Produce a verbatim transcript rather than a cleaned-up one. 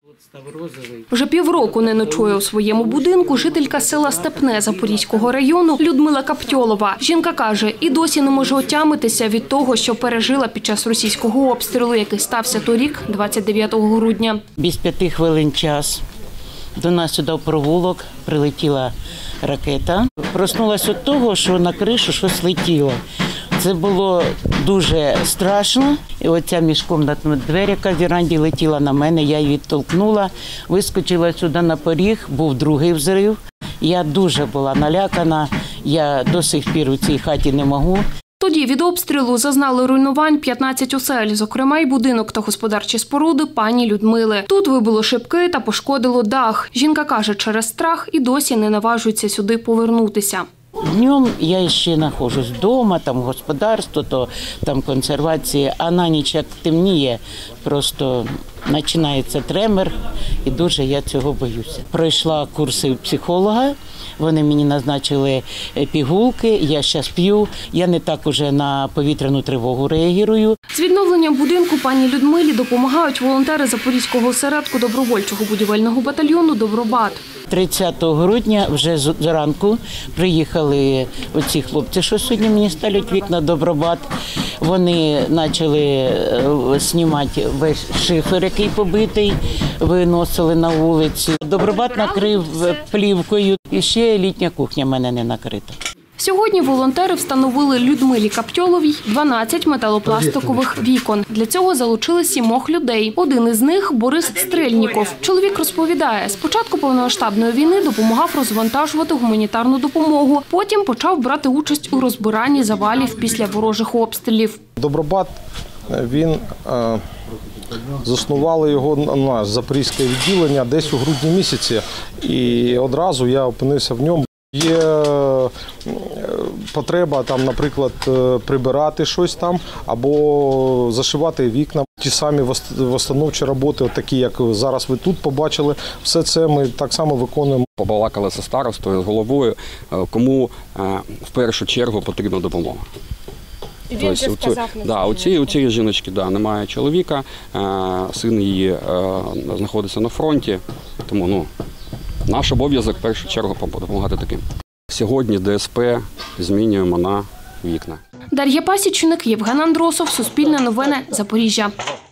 Вже півроку не ночує у своєму будинку жителька села Степне Запорізького району Людмила Каптьолова. Жінка каже, і досі не може отямитися від того, що пережила під час російського обстрілу, який стався торік, двадцять дев'ятого грудня. Без п'яти хвилин час до нас сюди в провулок прилетіла ракета. Проснулася від того, що на кришу щось летіло. Це було дуже страшно. І оця міжкомнатна двері, яка в віранді летіла на мене, я її відтолкнула, вискочила сюди на поріг, був другий взрив. Я дуже була налякана, я до сих пір у цій хаті не можу. Тоді від обстрілу зазнали руйнувань п'ятнадцять осель, зокрема й будинок та господарчі споруди пані Людмили. Тут вибило шибки та пошкодило дах. Жінка каже, через страх і досі не наважується сюди повернутися. Днем я ще знаходжусь вдома, там господарство, то там консервація, а на ніч як темніє, просто починається тремор і дуже я цього боюся. Пройшла курси психолога, вони мені назначили пігулки, я зараз п'ю, я не так уже на повітряну тривогу реагую. З відновленням будинку пані Людмилі допомагають волонтери Запорізького осередку добровольчого будівельного батальйону «Добробат». тридцятого грудня вже зранку приїхали оці хлопці, що сьогодні мені ставлять вікна «Добробат». Вони почали знімати весь шифер, який побитий, виносили на вулиці. «Добробат» накрив плівкою. І ще літня кухня в мене не накрита. Сьогодні волонтери встановили Людмилі Каптьоловій дванадцять металопластикових вікон. Для цього залучили сімох людей. Один із них – Борис Стрельніков. Чоловік розповідає, з початку повномасштабної війни допомагав розвантажувати гуманітарну допомогу. Потім почав брати участь у розбиранні завалів після ворожих обстрілів. «Добробат», він, заснували його на запорізьке відділення десь у грудні місяці. І одразу я опинився в ньому. Є потреба, там, наприклад, прибирати щось там або зашивати вікна. Ті самі восстановчі роботи, такі, як зараз ви тут побачили, все це ми так само виконуємо. Побалакали зі старостою, з головою, кому в першу чергу потрібна допомога. І він же сказав на да, у цієї, у цієї жіночки да, немає чоловіка, син її знаходиться на фронті, тому ну, наш обов'язок в першу чергу допомагати таким. Сьогодні ДСП змінюємо на вікна. Дар'я Пасічник, Євген Андросов, Суспільне новини, Запоріжжя.